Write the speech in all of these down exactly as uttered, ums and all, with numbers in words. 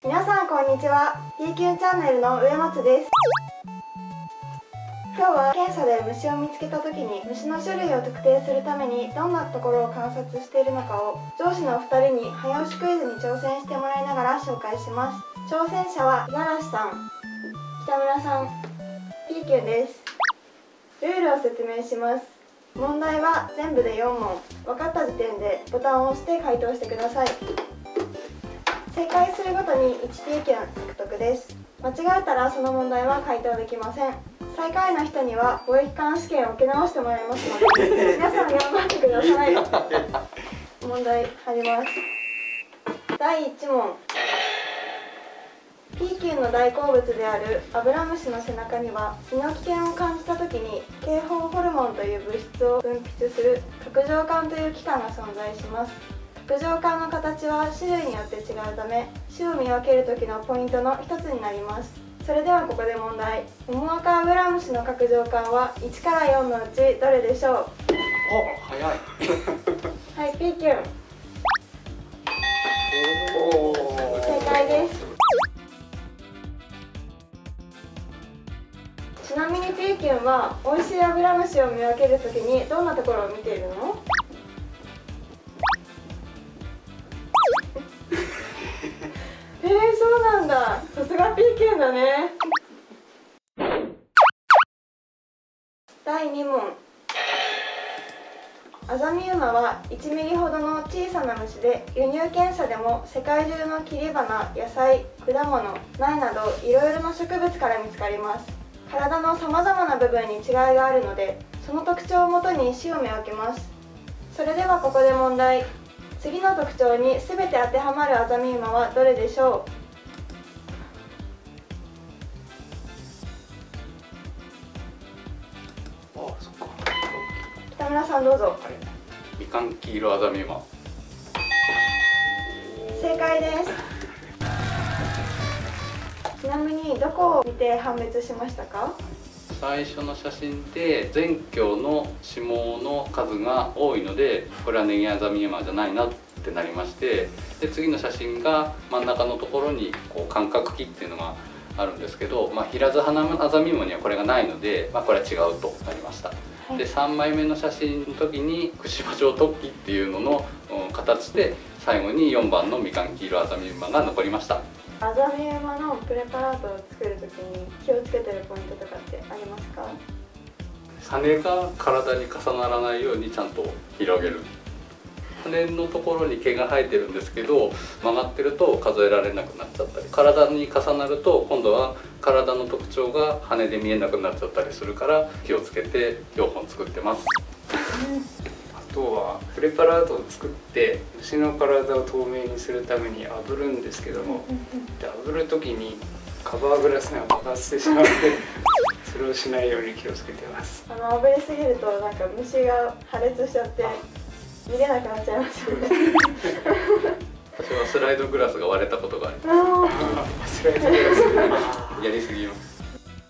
皆さんこんにちは。 ピーキュンチャンネルの上松です。今日は検査で虫を見つけた時に虫の種類を特定するためにどんなところを観察しているのかを上司のお二人に早押しクイズに挑戦してもらいながら紹介します。挑戦者は五十嵐さん、北村さん、ピーキュンです。ルールを説明します。問題は全部でよん問。分かった時点でボタンを押して回答してください。正解するごとにいちピーキュン獲得です。間違えたらその問題は回答できません。最下位の人には貿易監試験を受け直してもらいますので皆さん頑張ってください。問題入ります。だいいち問。ピーキュンの大好物であるアブラムシの背中には身の危険を感じた時に警報ホルモンという物質を分泌する角上管という器官が存在します。角上管の形は種類によって違うため種を見分ける時のポイントの一つになります。それではここで問題。モモアカアブラムシの角上管はいちからよんのうちどれでしょう？ あ、早い。 はい、ピーキュン。 おー、 正解です。ちなみにピーキュンは美味しいアブラムシを見分けるときにどんなところを見ているの？えー、そうなんだ。さすがピーキュンだね。だいに問。アザミウマはいちミリほどの小さな虫で輸入検査でも世界中の切り花、野菜、果物、苗などいろいろな植物から見つかります。体のさまざまな部分に違いがあるのでその特徴をもとに種を見分けます。それではここで問題。次の特徴に全て当てはまるアザミウマはどれでしょあ、そっか。 う？北村さんどうぞ。 あれ、みかん黄色アザミウマ。 正解です。ちなみにどこを見て判別しましたか？ 最初の写真で全鏡の指紋の数が多いのでこれはネギアザミウマじゃないなってなりまして、で次の写真が真ん中のところにこう間隔器っていうのがあるんですけど、まあ、ヒラズハナアザミウマにはこれがないので、まあ、これは違うとなりました。はい、でさんまいめの写真の時に串葉状突起っていうのの形で最後によんばんのみかん黄色アザミウマが残りました。 アザミウマのプレパラートを作るときに気をつけてるポイントとかってありますか？ 羽が体に重ならないようにちゃんと広げる。羽のところに毛が生えてるんですけど曲がってると数えられなくなっちゃったり、体に重なると今度は体の特徴が羽で見えなくなっちゃったりするから気をつけてよんほん作ってます。 あとはプレパラートを作って虫の体を透明にするために炙るんですけども、で炙る時にカバーグラスが爆発してしまってそれをしないように気をつけてます。 あの炙りすぎるとなんか虫が破裂しちゃって見れなくなっちゃいますよね。 私はスライドグラスが割れたことがありまスライドグラす。やりすぎます。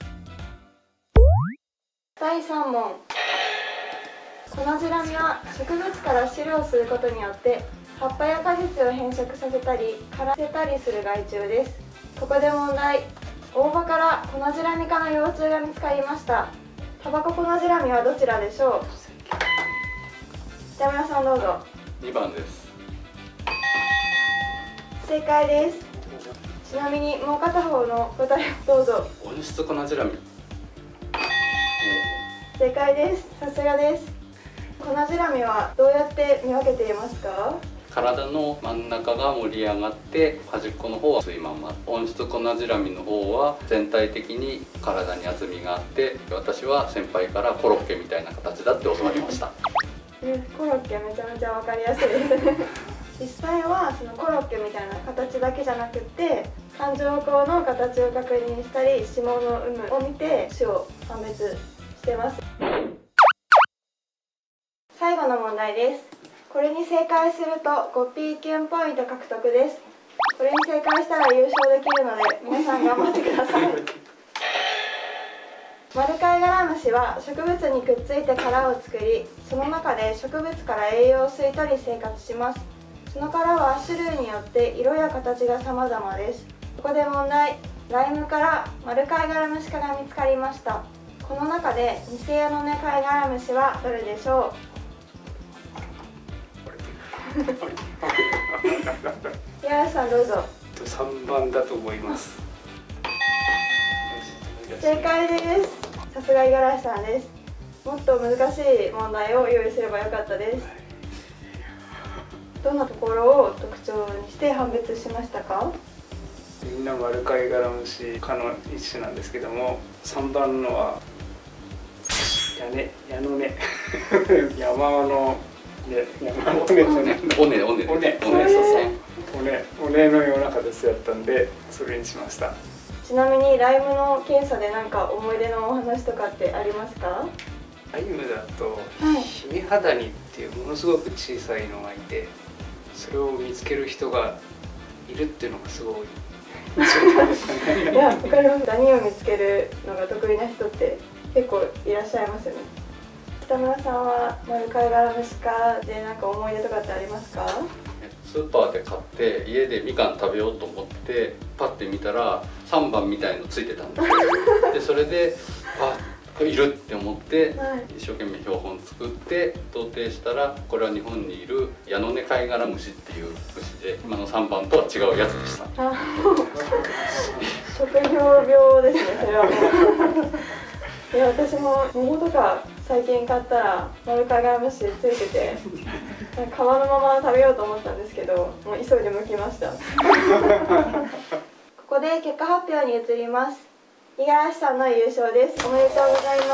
だいさん問。コナジラミは植物から汁を吸うことによって葉っぱや果実を変色させたり枯らせたりする害虫です。ここで問題。大葉からコナジラミ科の幼虫が見つかりました。タバココナジラミはどちらでしょう？北村さんどうぞ。 にばんです。 正解です。ちなみにもう片方の答えをどうぞ。 温室コナジラミ。 正解です。さすがです。コナジラミはどうやって見分けていますか？ 体の真ん中が盛り上がって端っこの方は薄いまんま。温室コナジラミの方は全体的に体に厚みがあって、私は先輩からコロッケみたいな形だって教わりました。 コロッケめちゃめちゃわかりやすいですね。実際はそのコロッケみたいな形だけじゃなくて環状孔の形を確認したり指紋の有無を見て種を判別してます。最後の問題です。これに正解するとごピーキュンポイント獲得です。これに正解したら優勝できるので皆さん頑張ってください。マルカイガラムシは植物にくっついて殻を作り、その中で植物から栄養を吸い取り生活します。その殻は種類によって色や形が様々です。 ここで問題。ライムから丸貝殻虫科が見つかりました。この中で偽ヤノネ貝殻虫はどれでしょう？五十嵐さんどうぞ。 さんばんだと思います。 正解です。さすが五十嵐さんです。もっと難しい問題を用意すればよかったです。どんなところを特徴にして判別しましたか？ みんな丸貝殻虫科の一種なんですけども、さんばんのはヤネヤノネ山のね山のねおねおねおねおねおねおねおねのような形だったんでそれにしました。 ちなみにライムの検査で何か思い出のお話とかってありますか？ ライムだと、 はい、 ヒメハダニっていうものすごく小さいのがいて、それを見つける人がいるっていうのがすごいいや、わかります。ダニを見つけるのが得意な人って結構いらっしゃいますよね。北村さんは丸貝殻虫科で何か思い出とかってありますか？ スーパーで買って家でみかん食べようと思ってパッて見たらさんばんみたいのついてたんですよ。でそれであいるって思って、はい、一生懸命標本作って同定したら、これは日本にいるヤノネ貝殻虫っていう虫で、今のさんばんとは違うやつでした。 職業病ですね、それはもう。いや、私も桃とか最近買ったら丸貝殻虫ついてて、皮のまま食べようと思ったんですけど、もう急いで剥きました。ここで結果発表に移ります。五十嵐さんの優勝です。おめでとうございます。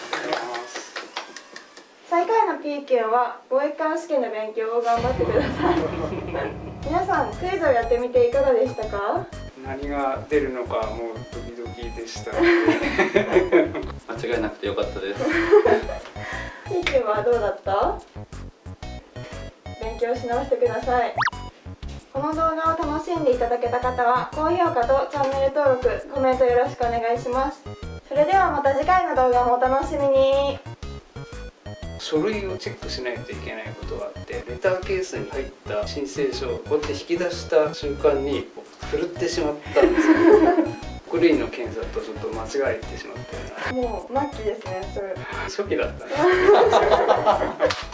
最下位の ピー 君は貿易官試験の勉強を頑張ってください。皆さんクイズをやってみていかがでしたか？ 何が出るのかもうドキドキでした。 間違いなくてよかったです。 ピー 君はどうだった？勉強し直してください。この動画を楽しんでいただけた方は高評価とチャンネル登録、コメントよろしくお願いします。それではまた次回の動画もお楽しみに。 書類をチェックしないといけないことがあって、レターケースに入った申請書をこうやって引き出した瞬間に振るってしまったんですよ。グリーンの検査とちょっと間違えてしまったような。 もう末期ですね、それ。 初期だったね。